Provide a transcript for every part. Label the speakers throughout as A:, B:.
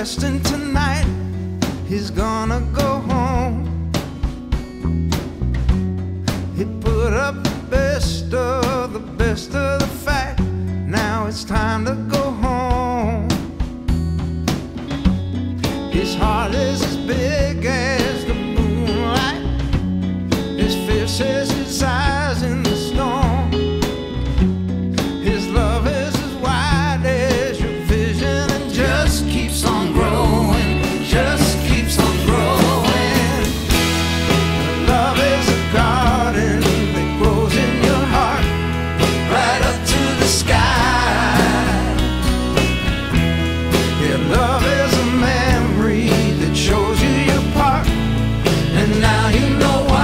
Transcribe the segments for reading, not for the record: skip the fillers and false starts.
A: resting tonight. He's gonna go home. He put up the best of the fact. Now it's time to go home. His heart is as big as the moonlight, as fierce as his eyes in the storm. His love is as wide as your vision and just keeps on growing, just keeps on growing. Love is a garden that grows in your heart, right up to the sky. Yeah, love is a memory that shows you your part, and now you know why.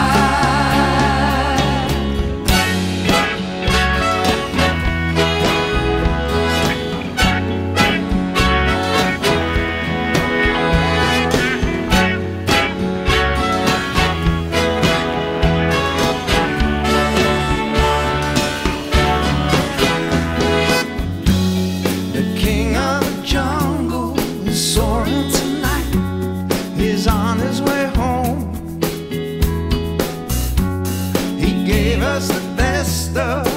A: The king of the jungle is soaring tonight. He's on his way home. He gave us the best of